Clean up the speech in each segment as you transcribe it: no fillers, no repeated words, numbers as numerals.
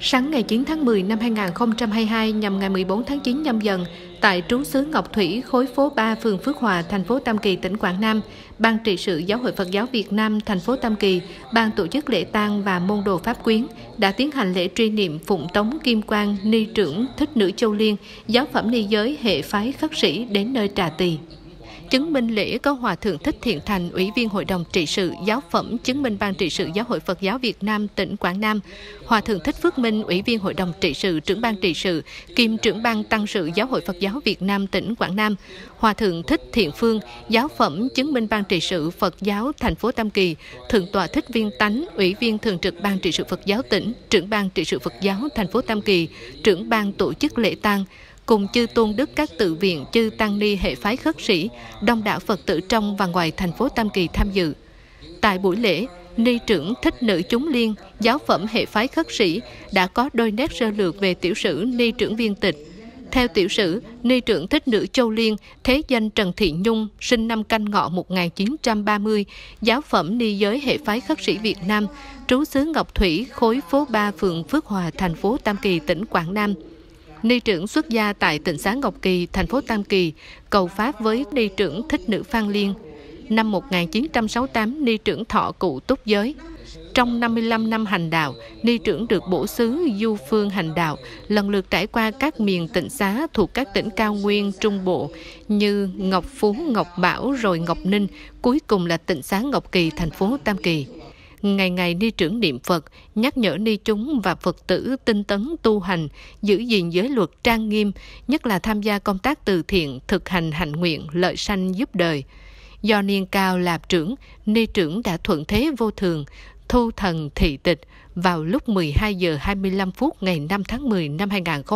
Sáng ngày 9 tháng 10 năm 2022 nhằm ngày 14 tháng 9 nhâm dần, tại trú xứ Ngọc Thủy, khối phố 3, phường Phước Hòa, thành phố Tam Kỳ, tỉnh Quảng Nam, Ban trị sự Giáo hội Phật giáo Việt Nam, thành phố Tam Kỳ, Ban tổ chức lễ tang và môn đồ pháp quyến đã tiến hành lễ truy niệm phụng tống kim quan ni trưởng Thích Nữ Châu Liên, giáo phẩm ni giới hệ phái khất sĩ đến nơi trà tỳ. Chứng minh lễ có Hòa thượng Thích Thiện Thành, Ủy viên Hội đồng trị sự giáo phẩm chứng minh Ban trị sự Giáo hội Phật giáo Việt Nam tỉnh Quảng Nam, Hòa thượng Thích Phước Minh, Ủy viên Hội đồng trị sự, trưởng ban trị sự, kiêm trưởng ban tăng sự Giáo hội Phật giáo Việt Nam tỉnh Quảng Nam, Hòa thượng Thích Thiện Phương, giáo phẩm chứng minh Ban trị sự Phật giáo thành phố Tam Kỳ, Thượng tọa Thích Viên Tánh, Ủy viên thường trực Ban trị sự Phật giáo tỉnh, trưởng ban trị sự Phật giáo thành phố Tam Kỳ, trưởng ban tổ chức lễ tang, cùng chư tôn đức các tự viện, chư tăng ni hệ phái khất sĩ, đông đảo Phật tử trong và ngoài thành phố Tam Kỳ tham dự. Tại buổi lễ, ni trưởng Thích Nữ Chúng Liên, giáo phẩm hệ phái khất sĩ đã có đôi nét sơ lược về tiểu sử ni trưởng Viên Tịch. Theo tiểu sử, ni trưởng Thích Nữ Châu Liên, thế danh Trần Thị Nhung, sinh năm Canh Ngọ 1930, giáo phẩm ni giới hệ phái khất sĩ Việt Nam, trú xứ Ngọc Thủy, khối phố 3, phường Phước Hòa, thành phố Tam Kỳ, tỉnh Quảng Nam. Ni trưởng xuất gia tại tịnh xá Ngọc Kỳ, thành phố Tam Kỳ, cầu pháp với ni trưởng Thích Nữ Phan Liên. Năm 1968, ni trưởng thọ cụ túc giới. Trong 55 năm hành đạo, ni trưởng được bổ xứ du phương hành đạo, lần lượt trải qua các miền tịnh xá thuộc các tỉnh cao nguyên Trung Bộ như Ngọc Phú, Ngọc Bảo rồi Ngọc Ninh, cuối cùng là tịnh xá Ngọc Kỳ, thành phố Tam Kỳ. Ngày ngày ni trưởng niệm Phật, nhắc nhở ni chúng và Phật tử tinh tấn tu hành, giữ gìn giới luật trang nghiêm, nhất là tham gia công tác từ thiện, thực hành hạnh nguyện, lợi sanh giúp đời. Do niên cao lạp trưởng, ni trưởng đã thuận thế vô thường, thu thần thị tịch vào lúc 12 giờ 25 phút ngày 5 tháng 10 năm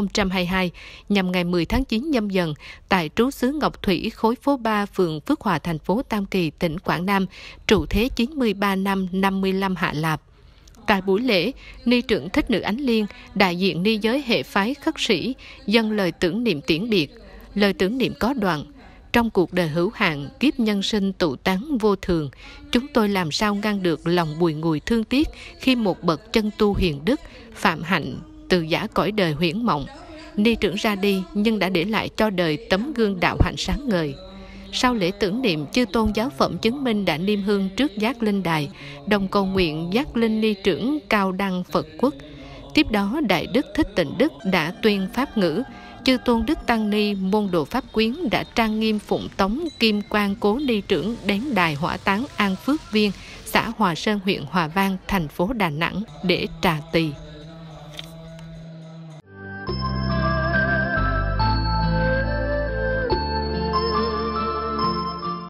2022 nhằm ngày 10 tháng 9 nhâm dần tại trú xứ Ngọc Thủy, khối phố 3, phường Phước Hòa, thành phố Tam Kỳ, tỉnh Quảng Nam, trụ thế 93 năm 55 hạ lạp. Tại buổi lễ, ni trưởng Thích Nữ Ánh Liên, đại diện ni giới hệ phái khất sĩ, dâng lời tưởng niệm tiễn biệt. Lời tưởng niệm có đoạn: trong cuộc đời hữu hạn, kiếp nhân sinh tụ tán vô thường, chúng tôi làm sao ngăn được lòng bùi ngùi thương tiếc khi một bậc chân tu hiền đức, phạm hạnh, từ giã cõi đời huyễn mộng. Ni trưởng ra đi nhưng đã để lại cho đời tấm gương đạo hạnh sáng ngời. Sau lễ tưởng niệm, chư tôn giáo phẩm chứng minh đã niêm hương trước giác linh đài, đồng cầu nguyện giác linh ni trưởng cao đăng Phật quốc. Tiếp đó, Đại Đức Thích Tịnh Đức đã tuyên pháp ngữ. Chư tôn đức tăng ni môn đồ pháp quyến đã trang nghiêm phụng tống kim quan cố ni trưởng đến đài hỏa táng An Phước Viên, xã Hòa Sơn, huyện Hòa Vang, thành phố Đà Nẵng để trà tỳ.